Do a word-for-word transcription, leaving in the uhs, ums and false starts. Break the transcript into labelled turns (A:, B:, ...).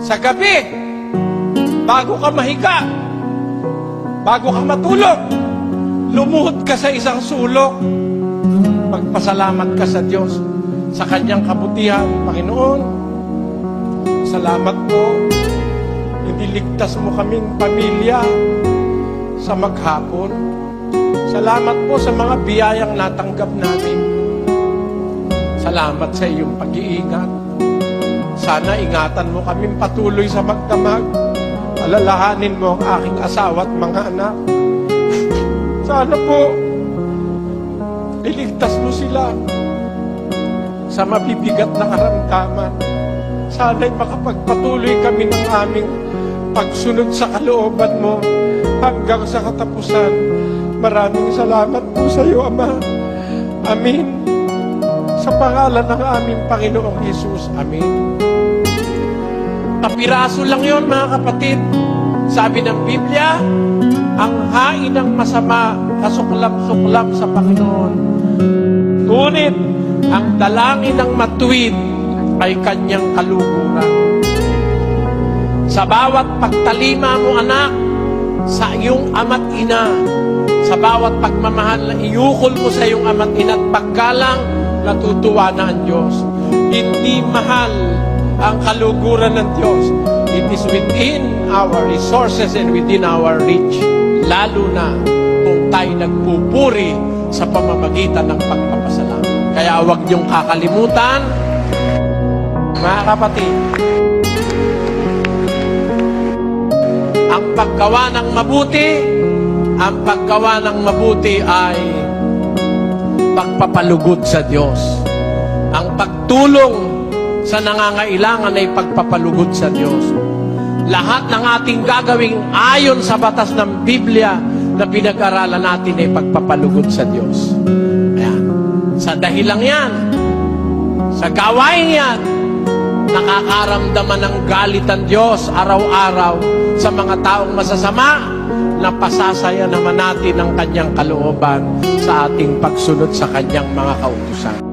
A: Sa gabi, bago ka mahiga, bago ka matulog, lumuhod ka sa isang sulok. Magpasalamat ka sa Diyos sa Kanyang kabutihan. Panginoon, salamat po. Iniligtas mo kaming pamilya sa maghapon. Salamat po sa mga biyayang natanggap namin. Salamat sa iyong pag-iingat. Sana ingatan mo kaming patuloy sa magdamag. Alalahanin mo ang aking asawa at mga anak. Sana po, iligtas mo sila sa mabibigat na karamdaman. Sana'y makapagpatuloy kami ng aming pagsunod sa kalooban mo hanggang sa katapusan. Maraming salamat po sa iyo, Ama. Amin. Sa pangalan ng aming Panginoong Jesus. Amin. Kapiraso lang yon, mga kapatid. Sabi ng Biblia, ang hain ng masama kasuklap-suklap sa Panginoon. Ngunit ang dalangin ng matuwid ay kanyang kaluguran. Sa bawat pagtalima mo, anak, sa iyong ama't ina, sa bawat pagmamahal na iukol mo sa iyong ama't ina at paggalang, natutuwa na ang Diyos. Hindi mahal ang kaluguran ng Diyos. It is within our resources and within our reach. Lalo na kung tayo nagpupuri sa pamamagitan ng pagpapasalamat. Kaya huwag niyong kakalimutan, mga kapatid, ang paggawa ng mabuti, ang paggawa ng mabuti ay pagpapalugod sa Diyos. Ang pagtulong sa nangangailangan ay pagpapalugod sa Diyos. Lahat ng ating gagawing ayon sa batas ng Biblia na pinag-aralan natin ay pagpapalugod sa Diyos. Ayan. Sa dahilang yan, sa gawain yan, nakakaramdaman ng galit ang Diyos araw-araw sa mga taong masasama, na pasasaya naman natin ang kanyang kalooban sa ating pagsunod sa kanyang mga kautusan.